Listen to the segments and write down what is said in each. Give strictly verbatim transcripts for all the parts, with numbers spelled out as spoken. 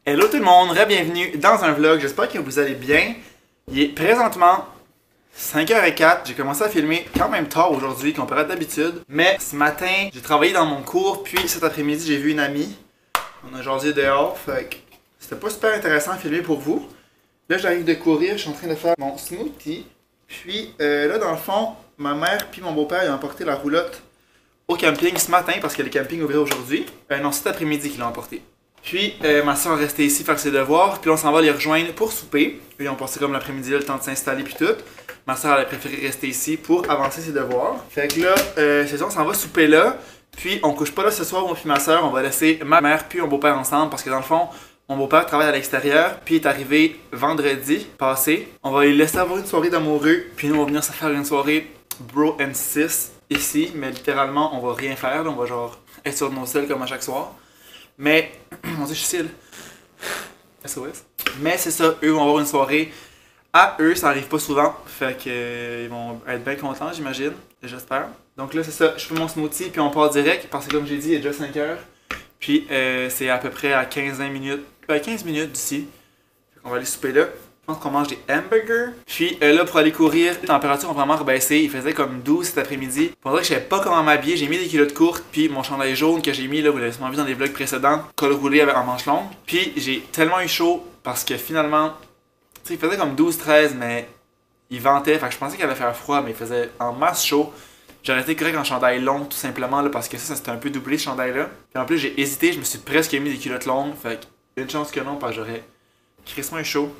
Hello tout le monde, re-bienvenue dans un vlog, j'espère que vous allez bien. Il est présentement cinq heures zéro quatre, j'ai commencé à filmer quand même tard aujourd'hui comparé à d'habitude. Mais ce matin, j'ai travaillé dans mon cours, puis cet après-midi j'ai vu une amie. On a jasé dehors, fait que c'était pas super intéressant à filmer pour vous. Là j'arrive de courir, je suis en train de faire mon smoothie. Puis euh, là dans le fond, ma mère puis mon beau-père ils ont emporté la roulotte au camping ce matin parce que le camping ouvrait aujourd'hui. Euh, non, cet après-midi qu'ils l'ont emporté. Puis euh, ma soeur est restée ici faire ses devoirs, puis on s'en va les rejoindre pour souper. Puis ils ont passé comme l'après-midi le temps de s'installer puis tout. Ma soeur elle a préféré rester ici pour avancer ses devoirs. Fait que là, euh, c'est ça, on s'en va souper là. Puis on couche pas là ce soir, moi puis ma soeur, on va laisser ma mère puis mon beau-père ensemble parce que dans le fond, mon beau-père travaille à l'extérieur, puis il est arrivé vendredi passé. On va les laisser avoir une soirée d'amoureux, puis nous on va venir se faire une soirée bro and sis ici, mais littéralement on va rien faire, là, on va genre être sur nos selles comme à chaque soir. Mais, mon dieu, je suis S O S. Mais c'est ça, eux vont avoir une soirée. À eux, ça arrive pas souvent. Fait que euh, ils vont être bien contents, j'imagine. J'espère. Donc là, c'est ça, je fais mon smoothie, puis on part direct. Parce que comme j'ai dit, il est déjà cinq heures. Puis euh, c'est à peu près à quinze vingt minutes. Ben, quinze minutes d'ici. Fait qu'on va aller souper là. Je pense qu'on mange des hamburgers. Puis euh, là, pour aller courir, les températures ont vraiment rebaissé. Il faisait comme douze cet après-midi. Pour vrai que je savais pas comment m'habiller, j'ai mis des culottes courtes. Puis mon chandail jaune que j'ai mis, là, vous l'avez sûrement vu dans les vlogs précédents, col roulé avec en manche longue. Puis j'ai tellement eu chaud parce que finalement, tu sais, il faisait comme douze treize, mais il ventait. Fait que je pensais qu'il allait faire froid, mais il faisait en masse chaud. J'ai arrêté correct en chandail long, tout simplement, là, parce que ça, ça s'était un peu doublé ce chandail-là. Puis en plus, j'ai hésité, je me suis presque mis des culottes longues. Fait que une chance que non, parce que j'aurais crissement eu chaud.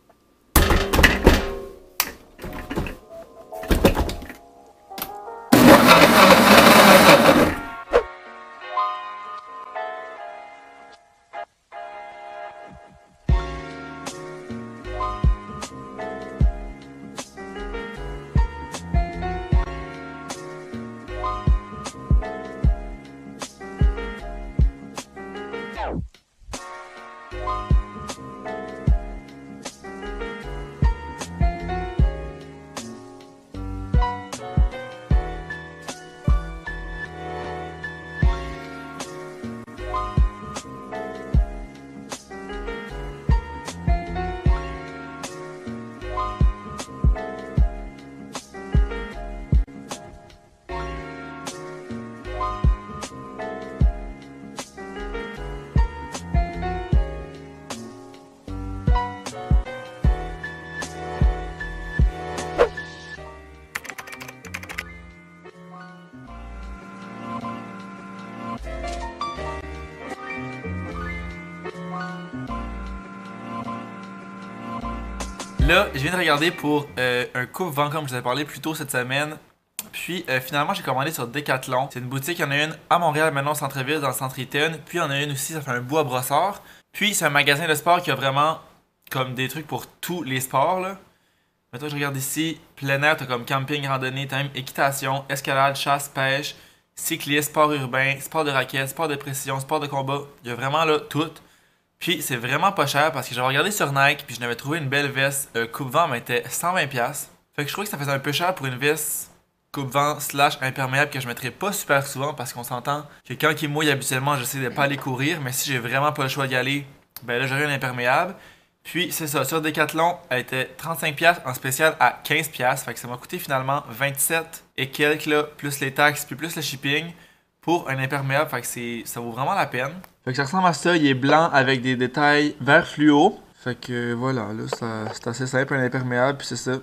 Là, je viens de regarder pour euh, un coupe-vent comme je vous ai parlé plus tôt cette semaine. Puis euh, finalement, j'ai commandé sur Decathlon. C'est une boutique, il y en a une à Montréal, maintenant au centre-ville, dans le centre Eaton. Puis il y en a une aussi, ça fait un bout à Brossard. Puis c'est un magasin de sport qui a vraiment comme des trucs pour tous les sports, là. Maintenant, je regarde ici, plein air, t'as comme camping, randonnée, t'as même équitation, escalade, chasse, pêche, cyclisme, sport urbain, sport de raquette, sport de précision, sport de combat. Il y a vraiment là tout. Puis c'est vraiment pas cher parce que j'avais regardé sur Nike puis je n'avais trouvé une belle veste euh, coupe-vent mais elle était cent vingt dollars. Fait que je trouvais que ça faisait un peu cher pour une veste coupe-vent slash imperméable que je mettrais pas super souvent parce qu'on s'entend que quand il mouille habituellement j'essaie de pas aller courir mais si j'ai vraiment pas le choix d'y aller, ben là j'aurais une imperméable. Puis c'est ça, sur Decathlon elle était trente-cinq dollars en spécial à quinze dollars. Fait que ça m'a coûté finalement vingt-sept et quelques là, plus les taxes puis plus le shipping pour un imperméable. Fait que c'est, ça vaut vraiment la peine. Fait que ça ressemble à ça, il est blanc avec des détails vert fluo. Fait que voilà, là, ça, c'est assez simple, un imperméable, puis c'est ça.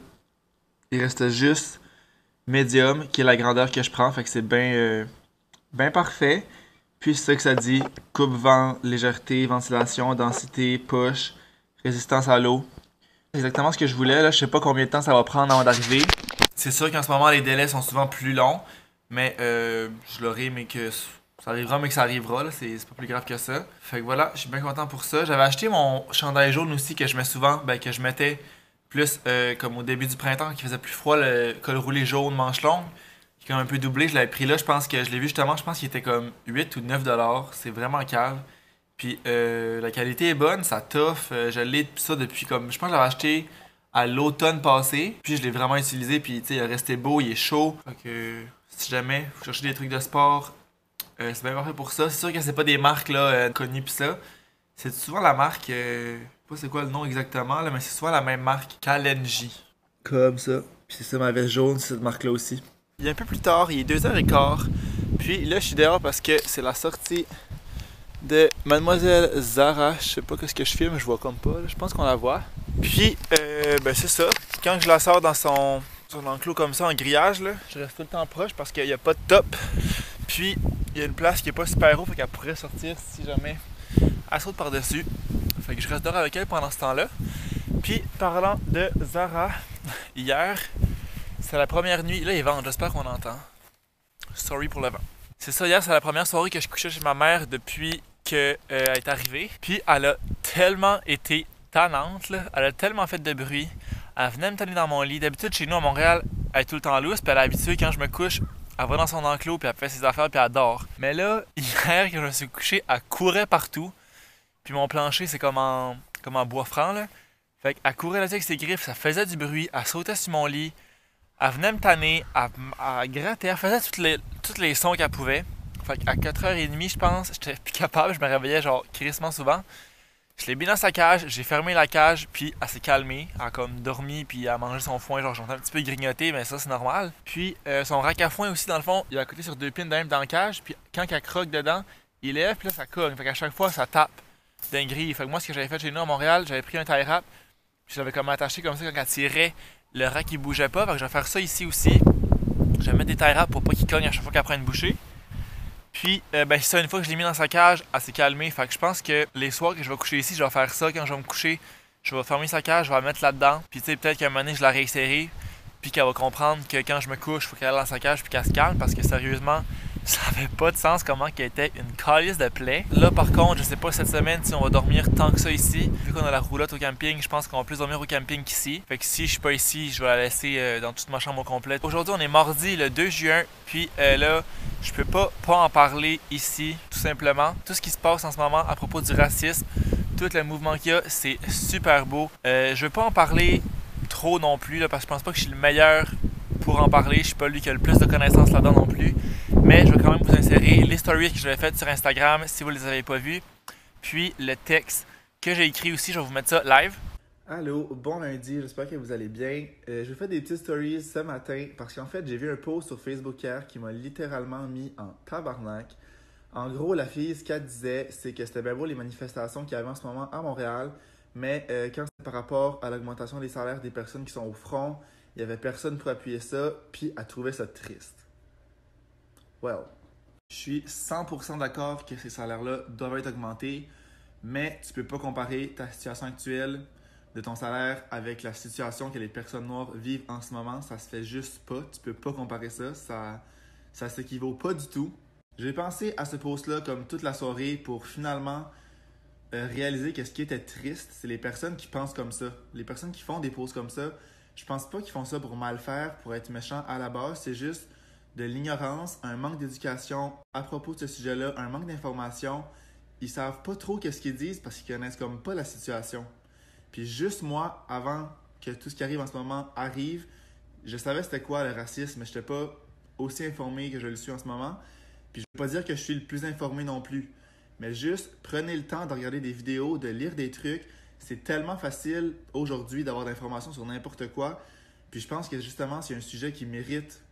Il reste juste médium, qui est la grandeur que je prends, fait que c'est bien euh, ben parfait. Puis c'est ça que ça dit, coupe-vent, légèreté, ventilation, densité, push, résistance à l'eau. C'est exactement ce que je voulais, là, je sais pas combien de temps ça va prendre avant d'arriver. C'est sûr qu'en ce moment, les délais sont souvent plus longs, mais euh, je l'aurai, mais que... Ça arrivera, mais que ça arrivera, là, c'est, c'est pas plus grave que ça. Fait que voilà, je suis bien content pour ça. J'avais acheté mon chandail jaune aussi que je mets souvent, ben que je mettais plus euh, comme au début du printemps, qui faisait plus froid, le col roulé jaune, manche longue, qui est comme un peu doublé. Je l'avais pris là, je pense que je l'ai vu justement, je pense qu'il était comme huit ou neuf dollars. C'est vraiment cave. Puis euh, la qualité est bonne, ça toffe. Euh, je l'ai ça depuis comme, je pense que je l'avais acheté à l'automne passé. Puis je l'ai vraiment utilisé, puis tu sais, il est resté beau, il est chaud. Fait que si jamais vous cherchez des trucs de sport, Euh, c'est bien parfait pour ça. C'est sûr que c'est pas des marques là, euh, connues pis ça. C'est souvent la marque, euh, je sais pas c'est quoi le nom exactement, là, mais c'est souvent la même marque qu'Alenji. Comme ça. Puis c'est ça ma veste jaune, c'est cette marque-là aussi. Il est un peu plus tard, il est deux heures quinze. Puis là, je suis dehors parce que c'est la sortie de Mademoiselle Zara. Je sais pas ce que je filme, je vois comme pas. Là. Je pense qu'on la voit. Puis, euh, ben c'est ça. Quand je la sors dans son, son enclos comme ça, en grillage, là, je reste tout le temps proche parce qu'il n'y a pas de top. Puis, il y a une place qui est pas super haut, fait qu'elle pourrait sortir si jamais elle saute par-dessus. Fait que je reste dehors avec elle pendant ce temps-là. Puis, parlant de Zara, hier, c'est la première nuit. Là, il vente, j'espère qu'on entend. Sorry pour le vent. C'est ça, hier, c'est la première soirée que je couchais chez ma mère depuis qu'elle euh, est arrivée. Puis, elle a tellement été tannante, là. Elle a tellement fait de bruit. Elle venait me tanner dans mon lit. D'habitude, chez nous à Montréal, elle est tout le temps loose. Puis, elle est habituée quand je me couche, elle va dans son enclos, puis elle fait ses affaires, puis elle dort. Mais là, hier, quand je me suis couché, elle courait partout. Puis, mon plancher, c'est comme en, comme en bois franc, là. Fait qu'elle courait là-dessus avec ses griffes, ça faisait du bruit. Elle sautait sur mon lit. Elle venait me tanner, elle, elle grattait, elle faisait tous les, tous les sons qu'elle pouvait. Fait qu'à quatre heures trente, je pense, j'étais plus capable, je me réveillais genre crissement souvent. Je l'ai mis dans sa cage, j'ai fermé la cage, puis elle s'est calmée. Elle a comme dormi, puis elle a mangé son foin, genre j'entends un petit peu grignoter, mais ça c'est normal. Puis euh, son rack à foin aussi, dans le fond, il est à côté sur deux pins de même dans la cage, puis quand elle croque dedans, il lève, puis là ça cogne. Fait qu'à chaque fois, ça tape d'un grille. Fait que moi, ce que j'avais fait chez nous à Montréal, j'avais pris un tie wrap, puis je l'avais comme attaché comme ça quand elle tirait. Le rack il bougeait pas, fait que je vais faire ça ici aussi. Je vais mettre des tie wraps pour pas qu'il cogne à chaque fois qu'elle prend une bouchée. Puis, euh, ben, ça, une fois que je l'ai mis dans sa cage, elle s'est calmée. Fait que je pense que les soirs que je vais coucher ici, je vais faire ça. Quand je vais me coucher, je vais fermer sa cage, je vais la mettre là-dedans. Puis, tu sais, peut-être qu'à un moment donné, je la réinsérer. Puis qu'elle va comprendre que quand je me couche, il faut qu'elle aille dans sa cage puis qu'elle se calme. Parce que sérieusement, ça avait pas de sens comment qu'elle était une calice de plaie. Là, par contre, je sais pas cette semaine si on va dormir tant que ça ici. Vu qu'on a la roulotte au camping, je pense qu'on va plus dormir au camping qu'ici. Fait que si je suis pas ici, je vais la laisser euh, dans toute ma chambre au complet. Aujourd'hui, on est mardi le deux juin. Puis euh, là, je peux pas pas en parler ici, tout simplement. Tout ce qui se passe en ce moment à propos du racisme, tout le mouvement qu'il y a, c'est super beau. Euh, je veux pas en parler trop non plus, là, parce que je pense pas que je suis le meilleur pour en parler. Je suis pas lui qui a le plus de connaissances là-dedans non plus. Mais je vais quand même vous insérer les stories que j'avais faites sur Instagram si vous les avez pas vues. Puis le texte que j'ai écrit aussi, je vais vous mettre ça live. Allô, bon lundi, j'espère que vous allez bien. Euh, je vais faire des petites stories ce matin parce qu'en fait, j'ai vu un post sur Facebook hier qui m'a littéralement mis en tabarnak. En gros, la fille, ce qu'elle disait, c'est que c'était bien beau les manifestations qu'il y avait en ce moment à Montréal, mais euh, quand c'est par rapport à l'augmentation des salaires des personnes qui sont au front, il n'y avait personne pour appuyer ça, puis elle trouvait ça triste. Well, je suis cent pour cent d'accord que ces salaires-là doivent être augmentés, mais tu peux pas comparer ta situation actuelle de ton salaire avec la situation que les personnes noires vivent en ce moment. Ça se fait juste pas. Tu peux pas comparer ça. Ça, ça s'équivaut pas du tout. J'ai pensé à ce post-là comme toute la soirée pour finalement euh, réaliser que ce qui était triste, c'est les personnes qui pensent comme ça. Les personnes qui font des posts comme ça, je pense pas qu'ils font ça pour mal faire, pour être méchants à la base. C'est juste de l'ignorance, un manque d'éducation à propos de ce sujet-là, un manque d'information. Ils savent pas trop qu'est-ce qu'ils disent parce qu'ils connaissent comme pas la situation. Puis juste moi, avant que tout ce qui arrive en ce moment arrive, je savais c'était quoi le racisme, mais je n'étais pas aussi informé que je le suis en ce moment. Puis je ne veux pas dire que je suis le plus informé non plus, mais juste prenez le temps de regarder des vidéos, de lire des trucs. C'est tellement facile aujourd'hui d'avoir de l'information sur n'importe quoi. Puis je pense que justement, c'est un sujet qui mérite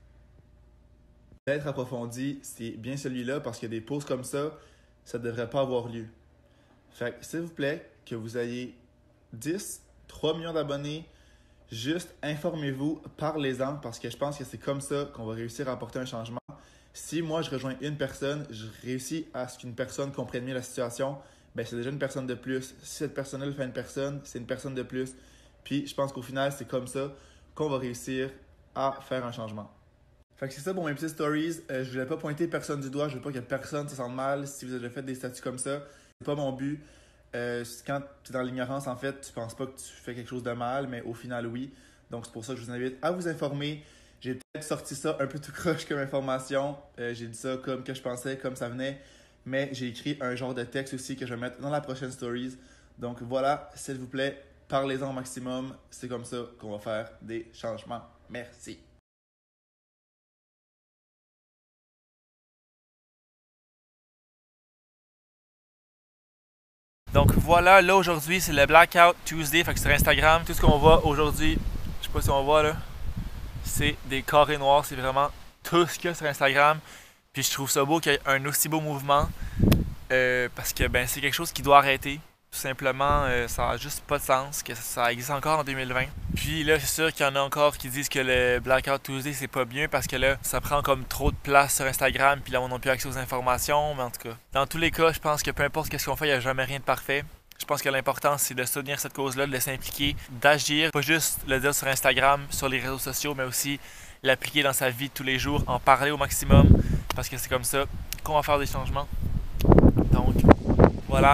d'être approfondi. C'est bien celui-là parce que des posts comme ça, ça ne devrait pas avoir lieu. Fait que s'il vous plaît, que vous ayez dix, trois millions d'abonnés, juste informez-vous, parlez-en parce que je pense que c'est comme ça qu'on va réussir à apporter un changement. Si moi je rejoins une personne, je réussis à ce qu'une personne comprenne mieux la situation, ben c'est déjà une personne de plus. Si cette personne-là le fait une personne, c'est une personne de plus. Puis je pense qu'au final, c'est comme ça qu'on va réussir à faire un changement. Fait que c'est ça pour mes petites stories. Euh, je voulais pas pointer personne du doigt, je veux pas que personne se sente mal si vous avez fait des statuts comme ça. C'est pas mon but. Euh, quand tu es dans l'ignorance, en fait, tu penses pas que tu fais quelque chose de mal, mais au final, oui. Donc, c'est pour ça que je vous invite à vous informer. J'ai peut-être sorti ça un peu tout croche comme information. Euh, j'ai dit ça comme que je pensais, comme ça venait. Mais j'ai écrit un genre de texte aussi que je vais mettre dans la prochaine stories. Donc, voilà, s'il vous plaît, parlez-en au maximum. C'est comme ça qu'on va faire des changements. Merci. Donc voilà, là aujourd'hui c'est le Blackout Tuesday, fait que sur Instagram, tout ce qu'on voit aujourd'hui, je sais pas si on voit là, c'est des carrés noirs, c'est vraiment tout ce qu'il y a sur Instagram. Puis je trouve ça beau qu'il y ait un aussi beau mouvement, euh, parce que ben c'est quelque chose qui doit arrêter. Tout simplement, euh, ça n'a juste pas de sens que ça existe encore en deux mille vingt. Puis là, c'est sûr qu'il y en a encore qui disent que le Blackout Tuesday, c'est pas bien parce que là, ça prend comme trop de place sur Instagram, puis là, on n'a plus accès aux informations. Mais en tout cas, dans tous les cas, je pense que peu importe ce qu'on fait, il n'y a jamais rien de parfait. Je pense que l'important, c'est de soutenir cette cause-là, de s'impliquer, d'agir, pas juste le dire sur Instagram, sur les réseaux sociaux, mais aussi l'appliquer dans sa vie de tous les jours, en parler au maximum, parce que c'est comme ça qu'on va faire des changements. Donc, voilà.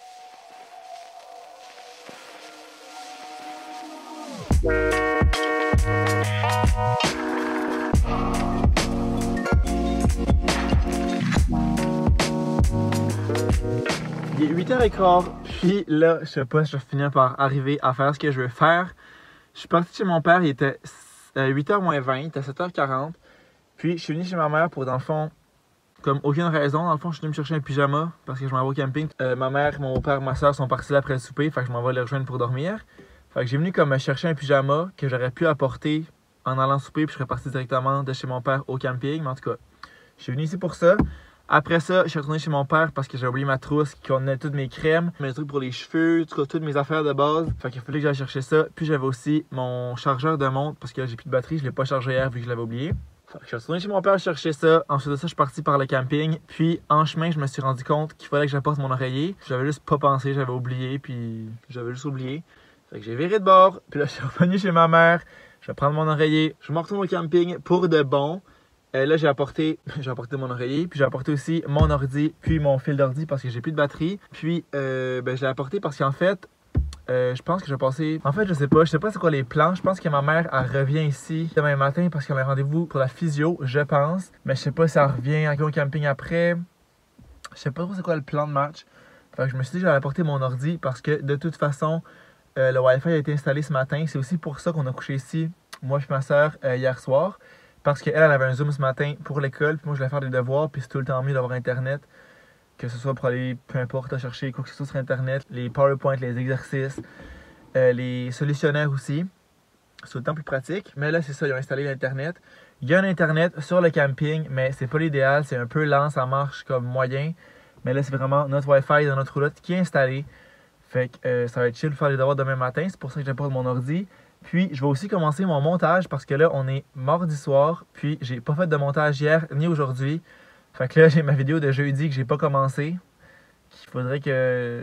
Il est huit heures quinze, puis là, je sais pas si je vais finir par arriver à faire ce que je veux faire. Je suis parti chez mon père, il était huit heures moins vingt, il était sept heures quarante. Puis je suis venu chez ma mère pour, dans le fond, comme aucune raison. Dans le fond, je suis venu me chercher un pyjama parce que je m'en vais au camping. Euh, ma mère, mon père, ma soeur sont partis là après le souper, fait que je m'en vais les rejoindre pour dormir. Fait que j'ai venu comme me chercher un pyjama que j'aurais pu apporter en allant souper, puis je serais parti directement de chez mon père au camping. Mais en tout cas, je suis venu ici pour ça. Après ça, je suis retourné chez mon père parce que j'ai oublié ma trousse qui contenait toutes mes crèmes, mes trucs pour les cheveux, tout, toutes mes affaires de base. Fait qu'il fallait que j'aille chercher ça. Puis j'avais aussi mon chargeur de montre parce que j'ai plus de batterie, je l'ai pas chargé hier vu que je l'avais oublié. Fait que je suis retourné chez mon père chercher ça. Ensuite de ça, je suis parti par le camping. Puis en chemin, je me suis rendu compte qu'il fallait que j'apporte mon oreiller. J'avais juste pas pensé, j'avais oublié, puis j'avais juste oublié. Fait que j'ai viré de bord. Puis là, je suis revenu chez ma mère. Je vais prendre mon oreiller. Je me retourne au camping pour de bon. Euh, là, j'ai apporté, j'ai apporté mon oreiller, puis j'ai apporté aussi mon ordi, puis mon fil d'ordi parce que j'ai plus de batterie. Puis, euh, ben, je l'ai apporté parce qu'en fait, euh, je pense que je vais passer. En fait, je sais pas, je sais pas c'est quoi les plans. Je pense que ma mère, elle revient ici demain matin parce qu'elle a un rendez-vous pour la physio, je pense. Mais je sais pas si elle revient au camping après. Je sais pas trop c'est quoi le plan de match. Fait que je me suis dit que j'allais apporter mon ordi parce que de toute façon, euh, le Wi-Fi a été installé ce matin. C'est aussi pour ça qu'on a couché ici, moi et ma soeur, euh, hier soir. Parce qu'elle, elle avait un Zoom ce matin pour l'école, puis moi je voulais faire des devoirs, puis c'est tout le temps mieux d'avoir Internet, que ce soit pour aller, peu importe, chercher quoi que ce soit sur Internet, les PowerPoint, les exercices, euh, les solutionnaires aussi. C'est tout le temps plus pratique. Mais là, c'est ça, ils ont installé l'Internet. Il y a un Internet sur le camping, mais c'est pas l'idéal, c'est un peu lent, ça marche comme moyen. Mais là, c'est vraiment notre Wi-Fi dans notre roulotte qui est installé. Fait que euh, ça va être chill de faire les devoirs demain matin, c'est pour ça que j'apporte mon ordi. Puis, je vais aussi commencer mon montage parce que là, on est mardi soir. Puis, j'ai pas fait de montage hier ni aujourd'hui. Fait que là, j'ai ma vidéo de jeudi que j'ai pas commencé. Il faudrait que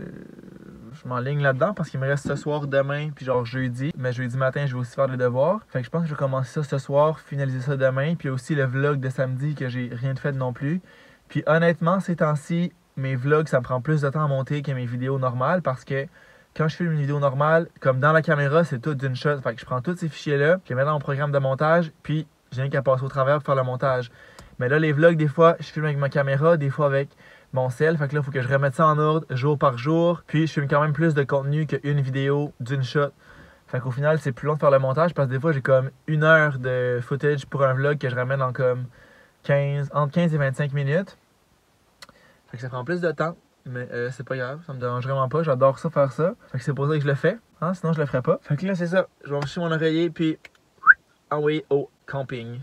je m'enligne là-dedans parce qu'il me reste ce soir, demain, puis genre jeudi. Mais jeudi matin, je vais aussi faire les devoirs. Fait que je pense que je vais commencer ça ce soir, finaliser ça demain. Puis aussi le vlog de samedi que j'ai rien de fait non plus. Puis honnêtement, ces temps-ci, mes vlogs, ça me prend plus de temps à monter que mes vidéos normales parce que quand je filme une vidéo normale, comme dans la caméra, c'est tout d'une shot. Fait que je prends tous ces fichiers-là, je les mets dans mon programme de montage, puis j'ai rien qu'à passer au travers pour faire le montage. Mais là, les vlogs, des fois, je filme avec ma caméra, des fois avec mon cell. Fait que là, il faut que je remette ça en ordre jour par jour. Puis je filme quand même plus de contenu qu'une vidéo d'une shot. Fait qu'au final, c'est plus long de faire le montage parce que des fois, j'ai comme une heure de footage pour un vlog que je ramène en comme quinze, entre quinze et vingt-cinq minutes. Fait que ça prend plus de temps. Mais euh, c'est pas grave, ça me dérange vraiment pas, j'adore ça faire ça. Fait que c'est pour ça que je le fais, hein? Sinon je le ferais pas. Fait que là c'est ça, je vais enregistrer mon oreiller puis envoyer au camping.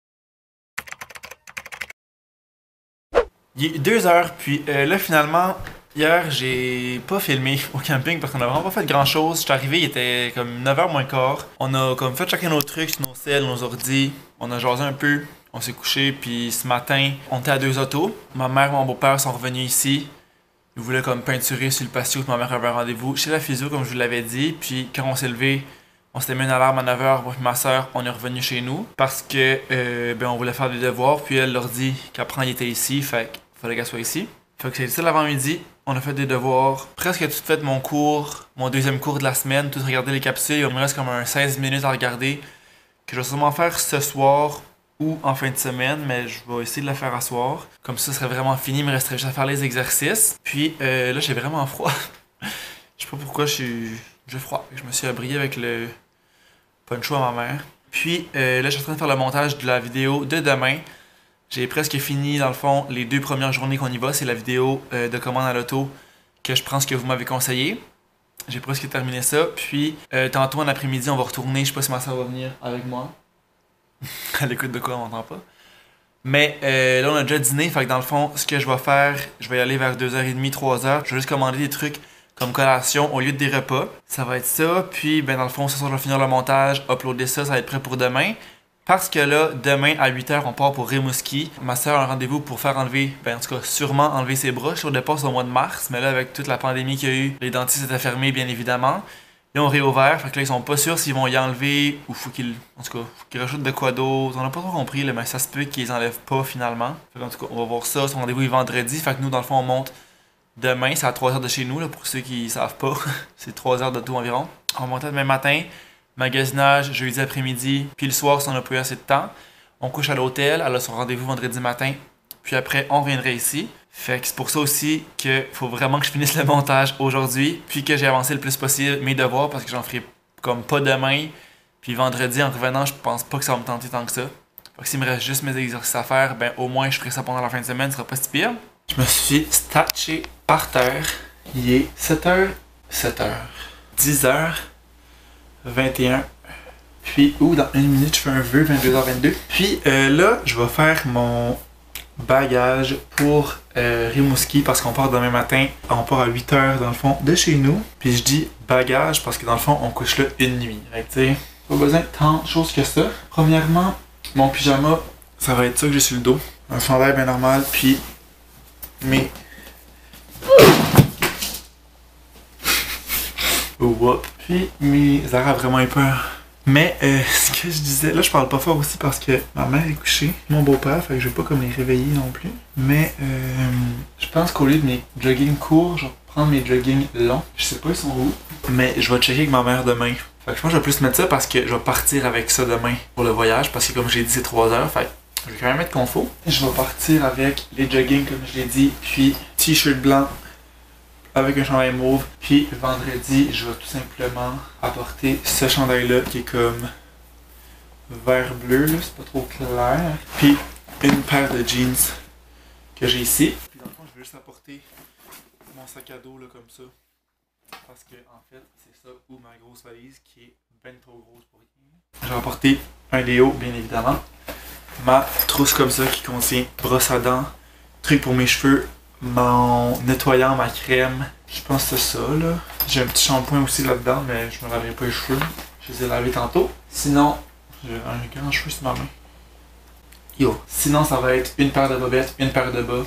Il est deux heures, puis euh, là finalement, hier j'ai pas filmé au camping parce qu'on a vraiment pas fait grand chose. Je suis arrivé, il était comme neuf heures moins quart. On a comme fait chacun nos trucs sur nos selles, nos ordis. On a jasé un peu, on s'est couché, puis ce matin, on était à deux autos. Ma mère et mon beau-père sont revenus ici. Ils voulaient comme peinturer sur le patio, puis ma mère avait un rendez-vous chez la physio, comme je vous l'avais dit. Puis quand on s'est levé, on s'était mis une alarme à neuf heures, moi et ma soeur, on est revenu chez nous. Parce que, euh, ben, on voulait faire des devoirs, puis elle leur dit qu'après, il était ici, fait qu'il fallait qu'elle soit ici. Fait que c'est ça l'avant-midi, on a fait des devoirs. Presque tout fait mon cours, mon deuxième cours de la semaine, tout regarder les capsules. Il me reste comme un seize minutes à regarder, que je vais sûrement faire ce soir ou en fin de semaine, mais je vais essayer de la faire à soir. Comme ça, ça serait vraiment fini, il me resterait juste à faire les exercices. Puis euh, là, j'ai vraiment froid. Je sais pas pourquoi je suis j'ai froid. Je me suis abrié avec le poncho à ma mère. Puis euh, là, je suis en train de faire le montage de la vidéo de demain. J'ai presque fini, dans le fond, les deux premières journées qu'on y va. C'est la vidéo euh, de commande à l'auto que je prends ce que vous m'avez conseillé. J'ai presque terminé ça. Puis euh, tantôt en après-midi, on va retourner. Je sais pas si ma soeur va venir avec moi. Elle écoute de quoi, on m'entend pas. Mais euh, là, on a déjà dîné. Fait que dans le fond, ce que je vais faire, je vais y aller vers deux heures trente, trois heures. Je vais juste commander des trucs comme collation au lieu de des repas. Ça va être ça. Puis, ben dans le fond, ce soir, je vais finir le montage, uploader ça. Ça va être prêt pour demain. Parce que là, demain à huit heures, on part pour Rimouski. Ma soeur a un rendez-vous pour faire enlever, ben en tout cas, sûrement enlever ses bras. Je suis au départ, c'est au mois de mars. Mais là, avec toute la pandémie qu'il y a eu, les dentistes étaient fermés, bien évidemment. Ils ont réouvert, fait que là ils sont pas sûrs s'ils vont y enlever ou faut qu'ils. En tout cas, faut qu'ils rajoutent de quoi d'autre. On a pas trop compris, là, mais ça se peut qu'ils les enlèvent pas finalement. Fait en tout cas, on va voir ça. Son rendez-vous est vendredi. Fait que nous, dans le fond, on monte demain. C'est à trois heures de chez nous, là, pour ceux qui savent pas. C'est trois heures d'auto environ. On va monter demain matin. Magasinage jeudi après-midi. Puis le soir, si on n'a pas eu assez de temps. On couche à l'hôtel. Elle a son rendez-vous vendredi matin. Puis après, on reviendrait ici. Fait que c'est pour ça aussi qu'il faut vraiment que je finisse le montage aujourd'hui, puis que j'ai avancé le plus possible mes devoirs, parce que j'en ferai comme pas demain. Puis vendredi, en revenant, je pense pas que ça va me tenter tant que ça. Fait que s'il me reste juste mes exercices à faire, ben au moins je ferai ça pendant la fin de semaine, ce sera pas si pire. Je me suis statché par terre. Il est sept heures, sept heures, dix heures, vingt et un. Puis, ou dans une minute, je fais un vœu, vingt-deux heures vingt-deux. Puis euh, là, je vais faire mon bagage pour euh, Rimouski parce qu'on part demain matin. On part à huit heures dans le fond de chez nous. Puis je dis bagage parce que dans le fond on couche là une nuit. Fait que tu sais, pas besoin de tant de choses que ça. Premièrement, mon pyjama, ça va être ça que j'ai sur le dos. Un chandail bien normal. Puis mes. Whoop. Puis mes arabes vraiment eu peur. Mais euh, ce que je disais, là je parle pas fort aussi parce que ma mère est couchée, mon beau-père, fait que je vais pas comme les réveiller non plus. Mais euh, je pense qu'au lieu de mes jogging courts, je vais prendre mes jogging longs. Je sais pas ils sont où, mais je vais checker avec ma mère demain. Fait que je pense que je vais plus mettre ça parce que je vais partir avec ça demain pour le voyage, parce que comme j'ai dit c'est trois heures, fait que je vais quand même mettre confo. Je vais partir avec les jogging comme je l'ai dit, puis t-shirt blanc avec un chandail mauve. Puis vendredi, je vais tout simplement apporter ce chandail-là qui est comme vert bleu, là, c'est pas trop clair. Puis une paire de jeans que j'ai ici. Puis dans le fond, je vais juste apporter mon sac à dos là, comme ça. Parce que en fait, c'est ça ou ma grosse valise qui est ben trop grosse pour rien. Je vais apporter un déo, bien évidemment. Ma trousse comme ça qui contient brosse à dents, truc pour mes cheveux, mon nettoyant, ma crème, je pense que c'est ça là. J'ai un petit shampoing aussi là-dedans, mais je me laverai pas les cheveux. Je les ai lavés tantôt. Sinon, j'ai un grand cheveu sur ma main. Yo. Sinon, ça va être une paire de bobettes, une paire de bas.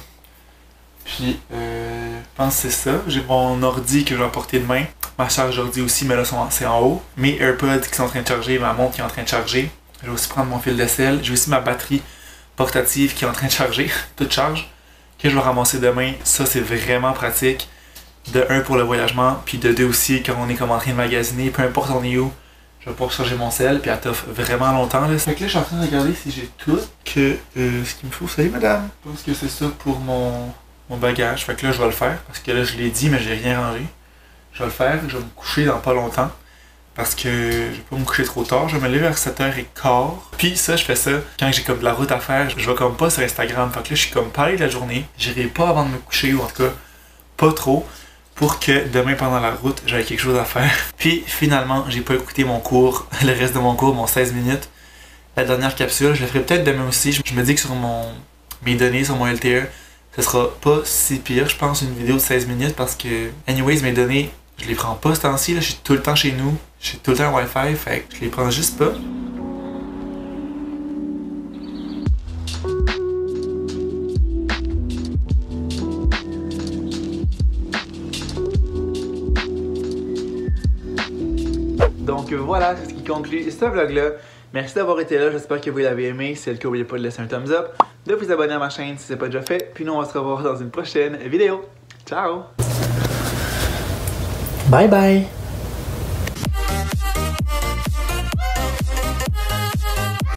Puis, euh, je pense que c'est ça. J'ai mon ordi que je vais apporter demain. Ma charge ordi aussi, mais là, c'est en haut. Mes AirPods qui sont en train de charger, ma montre qui est en train de charger. Je vais aussi prendre mon fil de sel. J'ai aussi ma batterie portative qui est en train de charger. Toute charge. Que je vais ramasser demain. Ça, c'est vraiment pratique. De un pour le voyagement, puis de deux aussi quand on est comme en train de magasiner. Peu importe on est où, je vais pouvoir charger mon sel, puis elle t'offre vraiment longtemps. Là. Fait que là, je suis en train de regarder si j'ai tout que euh, ce qu'il me faut. Salut madame! Je pense que c'est ça pour mon, mon bagage. Fait que là, je vais le faire. Parce que là, je l'ai dit, mais j'ai rien rangé. Je vais le faire. Je vais me coucher dans pas longtemps. Parce que je vais pas me coucher trop tard. Je vais me lever vers sept heures quinze. Puis ça, je fais ça quand j'ai comme de la route à faire. Je vais comme pas sur Instagram. Fait que là, je suis comme parlé de la journée. J'irai pas avant de me coucher, ou en tout cas, pas trop. Pour que demain, pendant la route, j'avais quelque chose à faire. Puis finalement, j'ai pas écouté mon cours, le reste de mon cours, mon seize minutes. La dernière capsule, je le ferai peut-être demain aussi. Je me dis que sur mon mes données, sur mon L T E, ce sera pas si pire, je pense, une vidéo de seize minutes. Parce que, anyways, mes données, je les prends pas ce temps-ci. Je suis tout le temps chez nous. J'ai tout le temps un Wi-Fi, fait que je les prends juste pas. Donc voilà, c'est ce qui conclut ce vlog-là. Merci d'avoir été là, j'espère que vous l'avez aimé. Si c'est le cas, n'oubliez pas de laisser un thumbs up, de vous abonner à ma chaîne si ce n'est pas déjà fait. Puis nous, on va se revoir dans une prochaine vidéo. Ciao! Bye bye!